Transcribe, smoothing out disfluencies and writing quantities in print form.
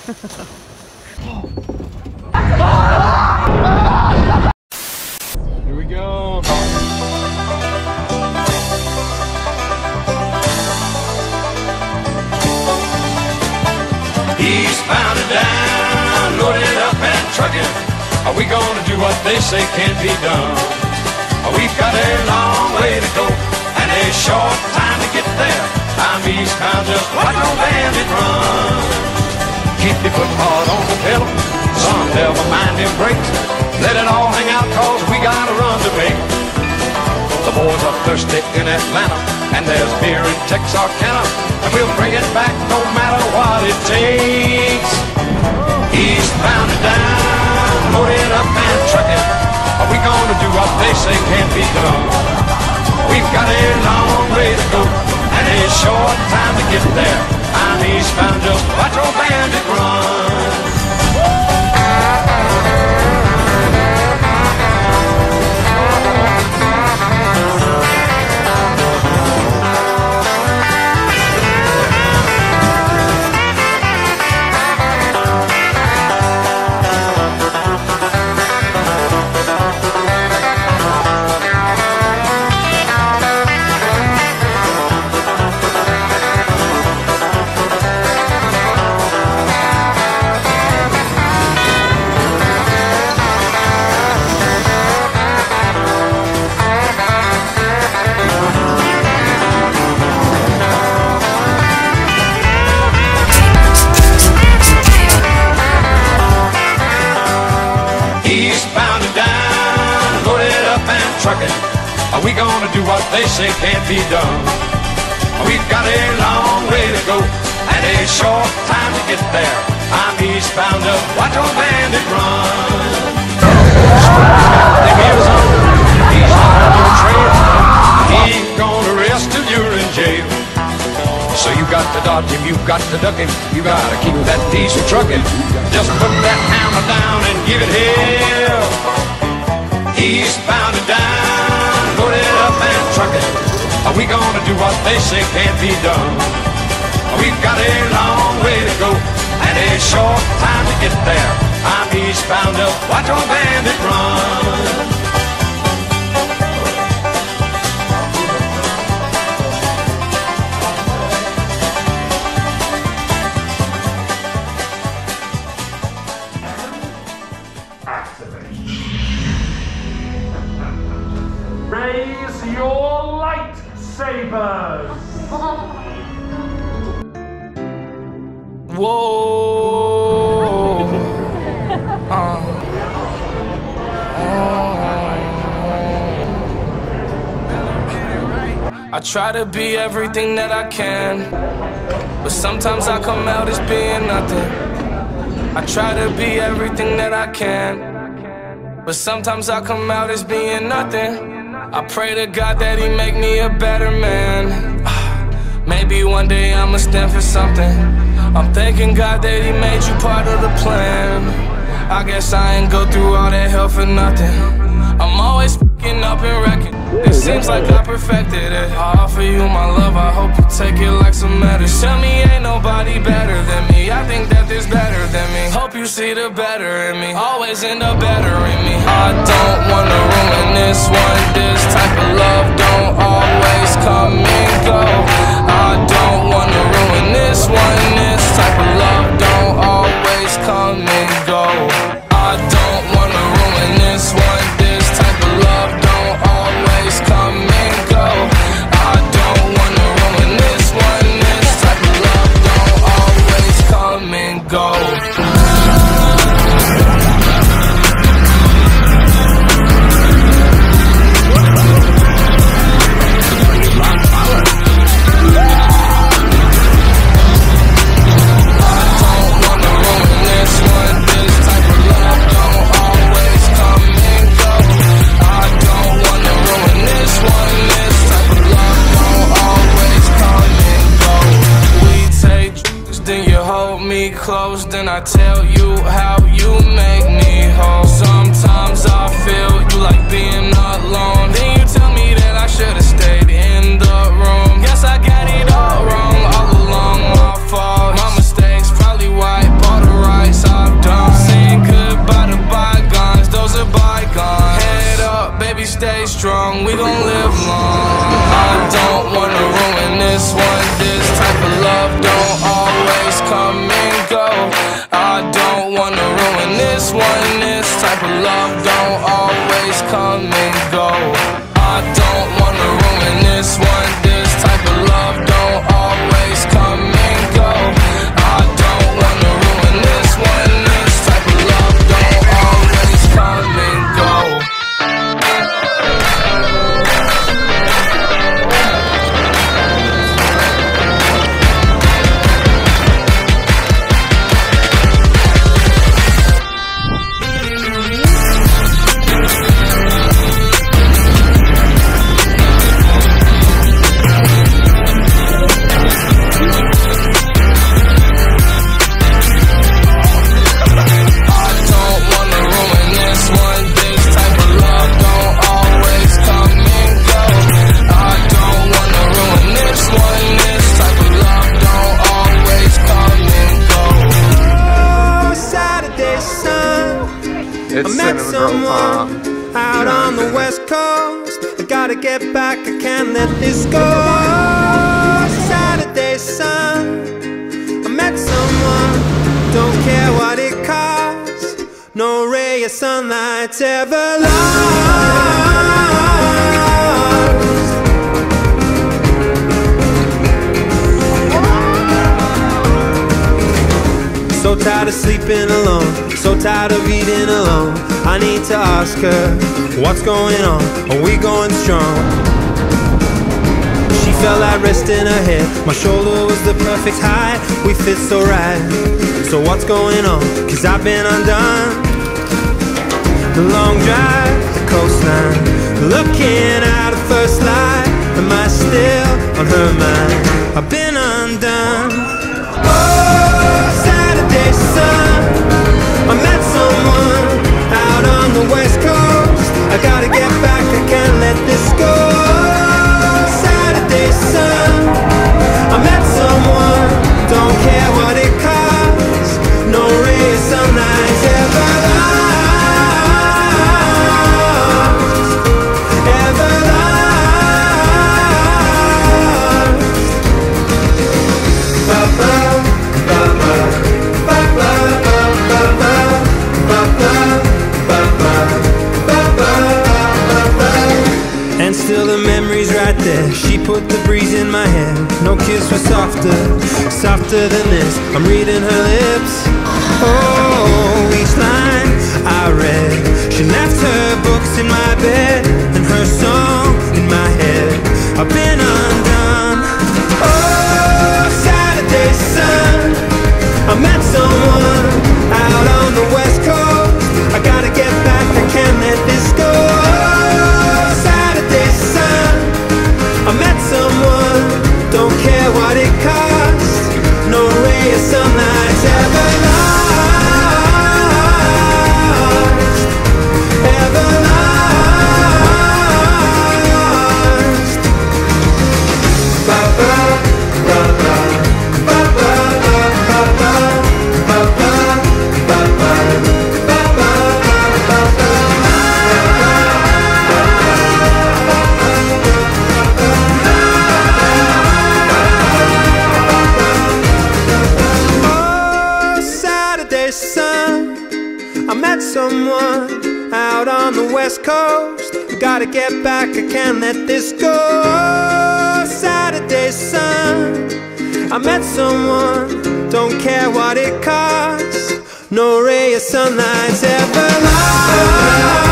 Here we go. Eastbound and down, loaded up and trucking. Are we gonna do what they say can't be done? We've got a long way to go and a short time to get there. I'm eastbound, just watch your bandit run. Keep your foot hard on the pedal, son, never mind them brakes. Let it all hang out, cause we got a run to make. The boys are thirsty in Atlanta, and there's beer in Texarkana, and we'll bring it back no matter what it takes. Eastbound and down, loaded up and trucking. Are we gonna do what they say can't be done? We've got a long way to go and a short time to get there. I'm eastbound, just watch your bandit run. Eastbound and down, loaded up and trucking. Are we gonna do what they say can't be done? We've got a long way to go and a short time to get there. I'm eastbound, just watch your bandit run. The heels on, he's on your trail. He ain't gonna rest till you're in jail. So you got to dodge him, you got to duck him, you gotta keep that diesel trucking. Just put that hammer down and give it hell. Eastbound and down, loaded up and trucking. Are we gonna do what they say can't be done? We've got a long way to go and a short time to get there. I'm eastbound, just watch your bandit run. Raise your lightsabers! Whoa. I try to be everything that I can, but sometimes I come out as being nothing. I try to be everything that I can, but sometimes I come out as being nothing. I pray to God that He make me a better man. Maybe one day I'ma stand for something. I'm thanking God that He made you part of the plan. I guess I ain't go through all that hell for nothing. I'm always f***ing up and wrecking. It seems like I perfected it. I offer you my love, I hope you take it like some medicine. Tell me ain't nobody better than me. I think that there's better than me. Hope you see the better in me. Always end up bettering me. I don't wanna ruin this one. This type of love don't always come and go. I don't wanna ruin this one. This type of love don't always come and go. I don't wanna ruin this one. This type of love don't always come and go. I don't wanna ruin this one. This type of love don't always come and go. Close, then I tell you how you make me whole. Sometimes I feel you like being alone. Then you tell me that I should've stayed in the room. Guess I got it all wrong, all along my fault. My mistakes, probably why I bought a type of love don't always come and go. I don't wanna ruin this one. This type of love don't always come and go. I don't wanna ruin this one. This type of love don't always come and go. I met someone out on the West Coast. I gotta get back, I can't let this go. Saturday sun, I met someone, don't care what it costs. No ray of sunlight's ever lost. So tired of sleeping alone, so tired of eating alone. I need to ask her, what's going on? Are we going strong? She felt like rest in her head. My shoulder was the perfect height. We fit so right. So what's going on? Cause I've been undone. The long drive, the coastline, looking at the first light. Am I still on her mind? I've been undone. Oh, Saturday sun, I met someone out on the West Coast. I gotta get back, I can't let this go. Saturday sun, I met someone, don't care what it costs. No ray of sunlight's ever lost, ever lost. Ba-ba. And still the memory's right there. She put the breeze in my hair. No kiss was softer, softer than this. I'm reading her lips. Oh, each line I read. She left her books in my bed and her song in my head. I've been undone. Oh, Saturday sun, I met someone out on the West Coast. I gotta get back, I can't let this go. Saturday sun, I met someone, don't care what it costs. No ray of sunlight's ever lost, ever lost. Ba-ba, ba-ba, ba-ba, ba-ba, ba-ba, ba-ba. Sun, I met someone out on the West Coast. I gotta get back, I can't let this go. Saturday sun, I met someone, don't care what it costs. No ray of sunlight's ever lost.